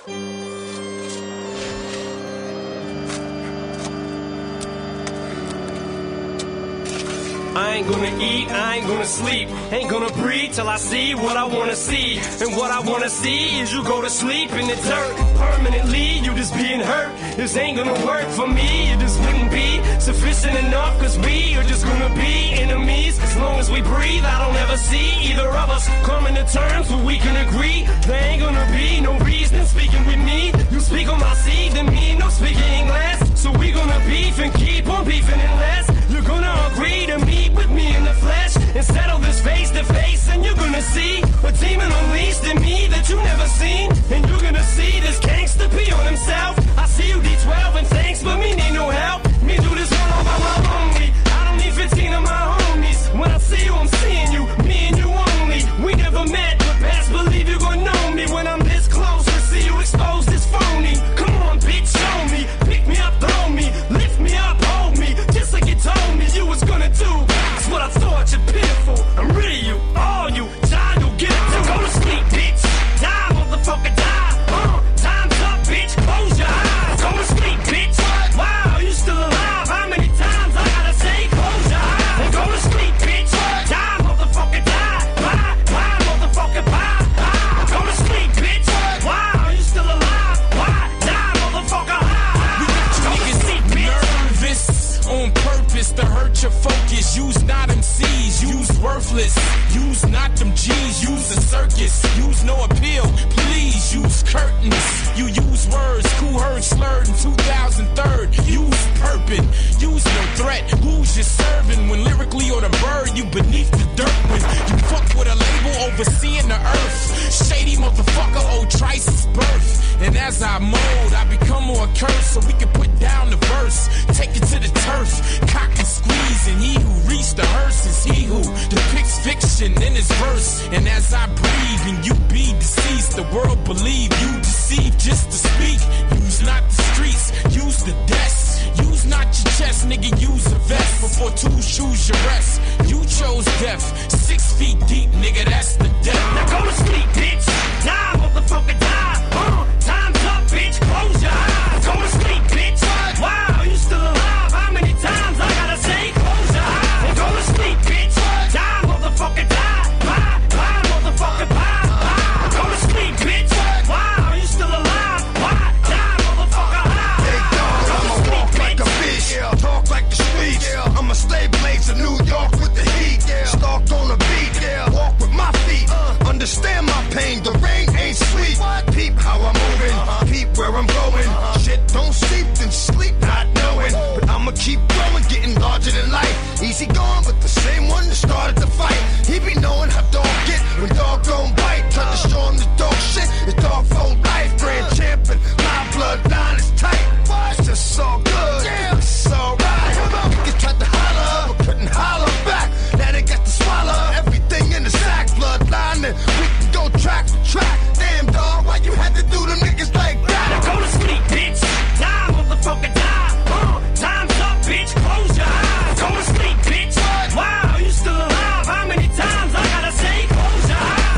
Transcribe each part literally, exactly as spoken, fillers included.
I ain't gonna eat, I ain't gonna sleep, ain't gonna breathe till I see what I wanna see. And what I wanna see is you go to sleep in the dirt permanently, you just being hurt. This ain't gonna work for me, it just wouldn't be sufficient enough, cause we are just gonna be enemies. As long as we breathe, I don't ever see either of us coming to terms where we can agree. There ain't gonna be no reason speaking with me. You speak on my seed, then me no speaking English. So we gonna beef and keep on beefing unless you're gonna agree to meet with me in the flesh and settle this face to face. And you're gonna see a demon unleashed in me that you never seen. And you're gonna see this gangster pee on himself. I see you D twelve and thanks, but me need no help. Me do this all by my lonely. I don't need fifteen of my homies. When I see you, I'm seeing you, me and you only. We never met, but best believe you're gonna know me when I'm this close to see you exposed as phony. Come on, bitch, show me. Pick me up, throw me, lift me up, hold me, just like you told me you was gonna do. That's what I thought, you're pitiful. I'm rid of you, all you, die, you'll get it too. Go to sleep, bitch, die, motherfucker, die. Uh, time's up, bitch, close your eyes. Go to sleep, bitch, wow, you still alive. How many times I gotta say, close your eyes. And go to sleep, bitch, die, motherfucker, die. Bye, bye, motherfucker, bye, bye. Go to sleep, bitch, wow, you still alive. Why, die, motherfucker, high. We got you niggas nervous on purpose to hurt your focus. Use not M Cs, use worthless. Use not them G's, use a circus. Use no appeal, please use curtains. You use words, cool heard slurred in two thousand three. Use purpose, use no threat. Who's you serving when lyrically or the bird you beneath the dirt? When you fuck with a label overseeing the earth. Shady motherfucker, old Trice's birth. And as I mold, I become more cursed so we can put down the verse. Take it to the turf, cock and squeeze. And he who reached the hearse is he who depicts fiction in his verse. And as I breathe and you be deceased, the world believe you deceive just to speak. Use not the streets, use the desk. Use not your chest, nigga, use a vest. Before two shoes your rest. You chose death, six feet deep, nigga, that's the death. Now go to sleep, bitch, die, motherfucker, die. Uh, time's up, bitch, close your eyes. Go to sleep, bitch, wow, you still alive. How many times I gotta say, close your eyes. And go to sleep, bitch, die, motherfucker, die. Bye, bye, motherfucker, bye, bye. Go to sleep, bitch, wow, you still alive. Why, die, motherfucker, high. Hey, dog, I'ma walk like a bitch, talk like the streets. I'm a slave blaze of New York with the heat. Stalked on a beat, walk with my feet. Understand my pain, the rain ain't sweet. Peep how I'm moving, peep where I'm going. Shit don't sleep, then sleep not knowing. But I'ma keep growing, getting larger than life. Easy going, but the same one that started the fight. He be knowing how dog get when dog don't bite. Try to show him the dog shit, it's dog for life. Grand champion, my bloodline is tight. It's just so good, it's alright. Niggas tried to holler, but couldn't holler back. Now they got to swallow everything in the sack. Bloodline, and we can go track for track. Damn dog, why you had to do them niggas like that? Now go to sleep, bitch, die, motherfucker, die. Uh, time's up, bitch, close your eyes. Go to sleep, bitch, wow, you still alive. How many times I gotta say, close your eyes.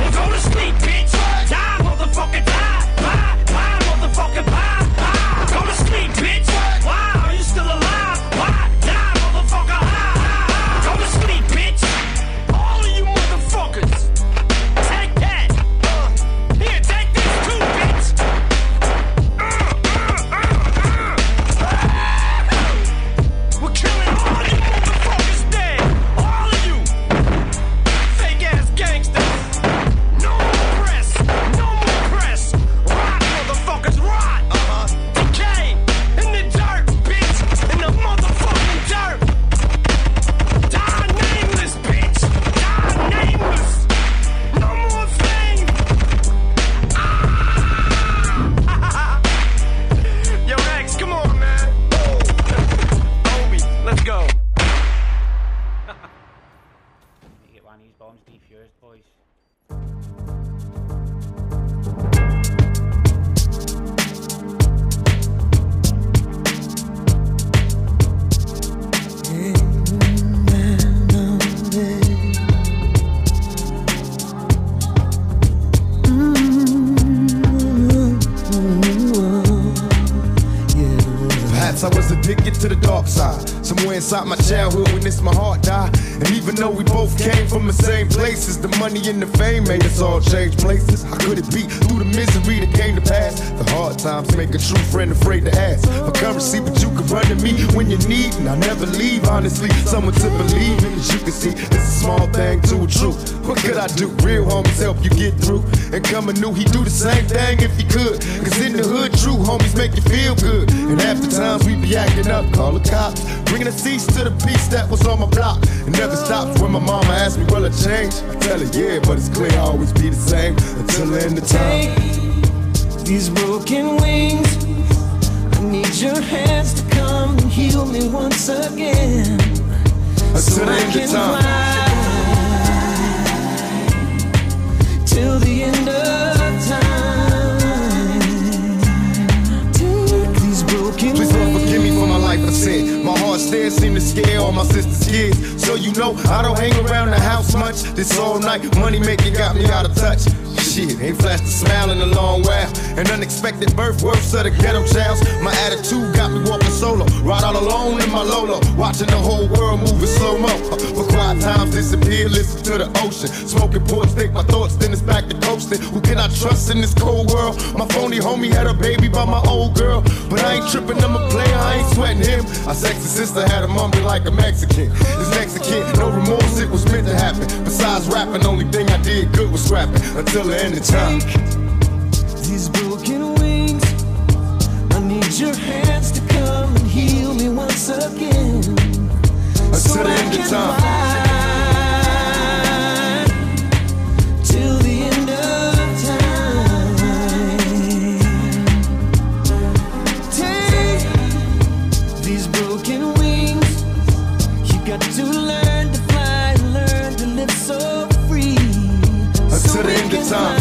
I was addicted to the dark side. Somewhere inside my childhood witnessed my heart die. And even though we both came from the same places, the money and the fame made us all change places. How could it be? Through the misery that came to pass, the hard times make a true friend afraid to ask for currency, but you can run to me when you need, and I never leave, honestly. Someone to believe in, as you can see, it's a small thing to a truth. What could I do? Real homies help you get through. And coming new, he do the same thing if he could. Cause in the hood, true homies make you feel good. And half the times we be acting up, call the cops, bringing a cease to the peace that was on my block. It never stops when my mama asks me, will I change? I tell her, yeah, but it's clear I'll always be the same until the end of time. Take these broken wings, I need your hands to come and heal me once again. Until So the I end can of time. fly till the end of time. Take these broken Please Lord wings. forgive me for my life I sin. My heart still seem to scare all my sister's kids. So you know I don't hang around the house much. This all night money making got me out of touch. Shit, ain't flashed a smile in a long while. An unexpected birth, worse of the ghetto childs. My attitude got me walking solo, ride all alone in my Lolo, watching the whole world move in slow-mo. But quiet times disappear, listen to the ocean. Smoking ports, think my thoughts, then it's back to coasting. Who can I trust in this cold world? My phony homie had a baby by my old girl, but I ain't tripping, I'm a player, I ain't sweating him. Our sexy sister had a mummy like a Mexican. This Mexican, no remorse, it was meant to happen. Besides rapping, only thing I did good was scrapping until the end of time. These broken wings, I need your hands to come and heal me once again. Until So the I end of can time. fly till the end of time. Take these broken wings, you got to learn to fly and learn to live so free. Until the end of time.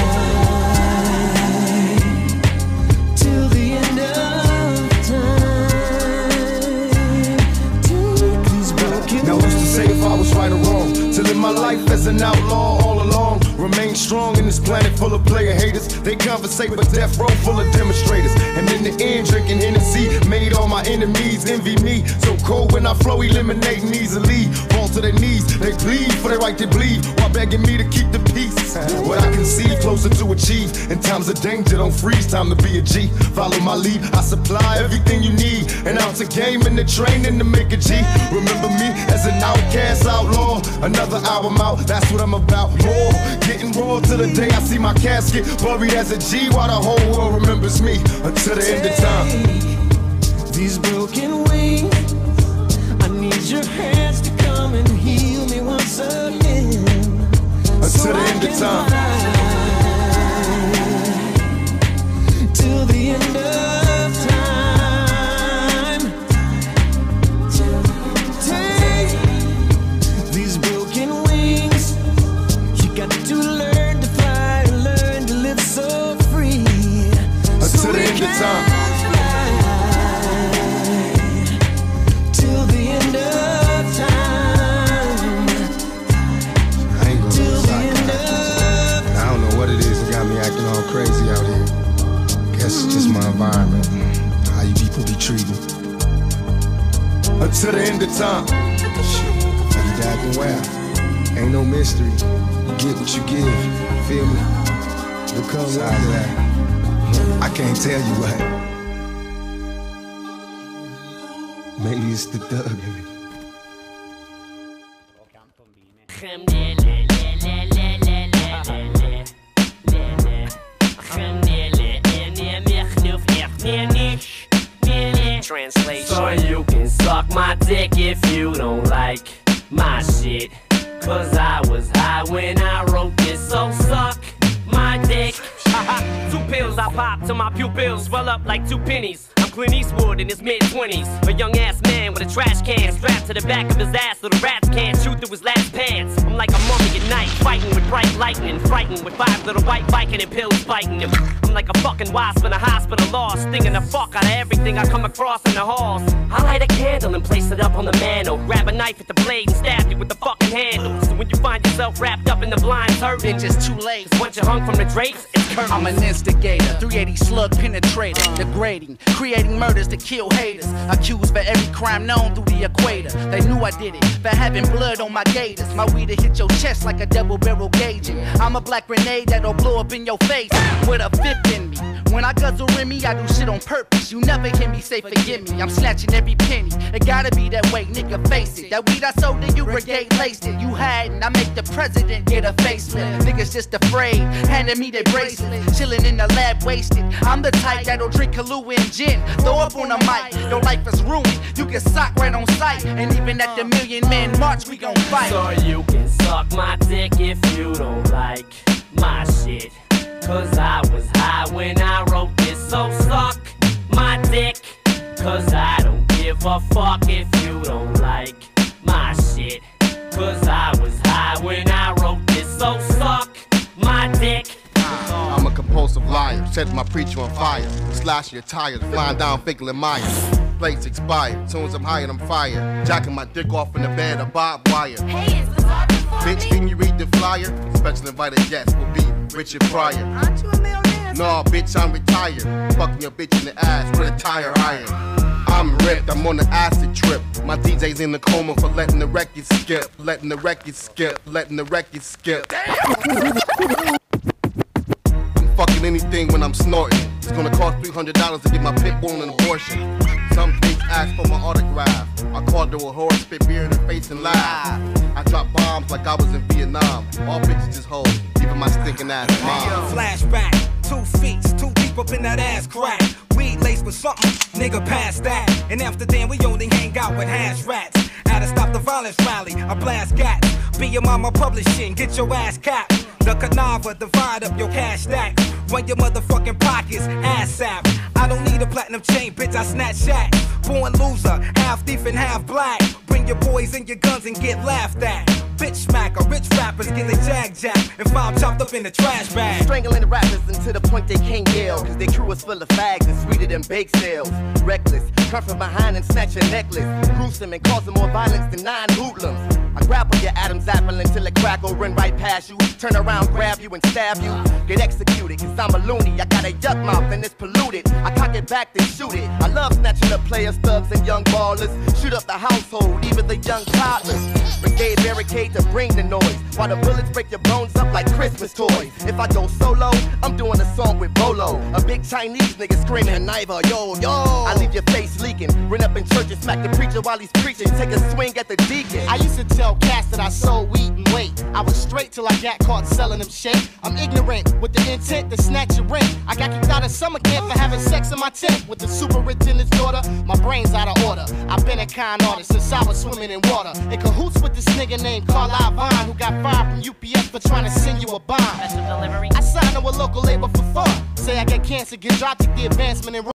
Till the end of time. Take these broken Now who's to say if I was right or wrong? To live my life as an outlaw all along. Remain strong in this planet full of player haters. They conversate but death row full of demonstrators. And in the end drinking Hennessy made all my enemies envy me. So cold when I flow, eliminating easily. Fall to their knees, they plead for their right to bleed, while begging me to keep the peace. What I can see closer to achieve. In times of danger, don't freeze, time to be a G. Follow my lead, I supply everything you need. An ounce of game in the training to make a G. Remember me as an outcast outlaw. Another album out, that's what I'm about. More, getting raw till the day I see my casket buried as a G, while the whole world remembers me until the end of time. These broken wings, I need your hands to come and heal me once again. Until the end of time. Till the end of time. Take these broken wings, you got to learn to fly and learn to live so free. Until the end of time. Till the end of time. I ain't gonna Till the lie, end God. of I don't know what it is that got me acting all crazy out here. Guess it's just my environment, how you people be treating. Until the end of time. Shit, you dapping well. Ain't no mystery. You get what you give. Feel me? Look comes out of that. I can't tell you what. Maybe it's the thug in me. Translation. So you can suck my dick if you don't like my shit. Cause I was high when I wrote this, so suck my dick. Two pills I pop till my pupils swell up like two pennies. I'm Clint Eastwood in his mid-twenties, a young-ass man with a trash can strapped to the back of his ass so the rats can't shoot through his last pants. I'm like a mummy at night, fighting with bright lightning, frightened with five little white biking and pills biting him. I'm I'm like a fucking wasp in a hospital lost, stinging the fuck out of everything I come across in the halls. I light a candle and place it up on the mantle, grab a knife at the blade and stab you with the fucking handle. So when you find yourself wrapped up in the blinds hurting, it's just too late. Once you're hung from the drapes, it's curtains. I'm an instigator, three eighty slug penetrator, degrading, creating murders to kill haters, accused for every crime known through the equator. They knew I did it for having blood on my gators. My weed'll hit your chest like a double barrel gauging. I'm a black grenade that'll blow up in your face with a fifth in me. When I guzzle in me, I do shit on purpose. You never hear me say forgive me. I'm snatching every penny. It gotta be that way, nigga, face it. That weed I sold to you, brigade laced it. You hadn't, I make the president get a facelift. Niggas just afraid, handing me their bracelet. Chilling in the lab, wasted. I'm the type that'll drink Kahlua and gin. Throw up on a mic, your life is ruined. You get socked right on sight. And even at the Million Man March, we gon' fight. So you can suck my dick if you don't like my shit. Cause I was high when I wrote this, so suck my dick. Cause I don't give a fuck if you don't like my shit. Cause I was high when I wrote this, so suck my dick. I'm a compulsive liar, set my preacher on fire. Slashing your tires, flying down Finkel and Myers. Plates expired, soon as I'm high and I'm fired. Jacking my dick off in the bed of barbed wire. Hey, is the sergeant for Bitch, me? can you read the flyer? Special invited guests will be Richard Pryor. Aren't you a millionaire? No, bitch, I'm retired. Fucking your bitch in the ass with a tire iron. I'm ripped, I'm on the acid trip. My D J's in the coma for letting the record skip. Letting the record skip, letting the record skip. I'm fucking anything when I'm snorting. It's gonna cost three hundred dollars to get my pit bull an abortion. Some bitch asked for my autograph. I called her a whore, spit beer in her face and laugh. I dropped bombs like I was in Vietnam. All bitches just hoes, even my stinking ass mom. Flashback, two feet, too deep up in that ass crack. Weed laced with something, nigga past that. In Amsterdam, we only hang out with hash rats. Had to stop the violence rally, I blast gats. Be your mama publishing, get your ass capped. The Canava, divide up your cash stack. Run your motherfucking pockets, ass sap. I don't need a platinum chain, bitch, I snatch shack. Born loser, half thief and half black. Bring your boys and your guns and get laughed at. Bitch smacker, rich rappers get they jag jack and find chopped up in the trash bag. Strangling the rappers until the point they can't yell, cause their crew is full of fags and sweeter than bake sales. Reckless, come from behind and snatch your necklace. Gruesome and causing more violence than nine hoodlums. I grapple your Adam's apple until it crackle, run right past you. Turn around, grab you and stab you. Get executed, cause I'm a loony. I got a yuck mouth and it's polluted. I cock it back then shoot it. I love snatching up players, thugs and young ballers. Shoot up the household, even the young toddlers. Brigade barricade to bring the noise, while the bullets break your bones up like Christmas toys. If I go solo, I'm doing a song with Bolo. A big Chinese nigga screaming, Niva, yo, yo. I leave your face leaking, run up in church and smack the preacher while he's preaching. Take a swing at the deacon. I used to tell cats that I sold weed and weight. I was straight till I got caught selling them shit. I'm ignorant with the intent to snatch your rent. I got kicked out of summer camp for having sex in my tent with the superintendent's daughter. My brain's out of order. I've been a con artist since I was swimming in water. In cahoots with this nigga named Carlisle Vine, who got fired from U P S for trying to send you a bomb. Special delivery. I signed to a local label for fun. Say I get cancer, get dropped, take the advancement in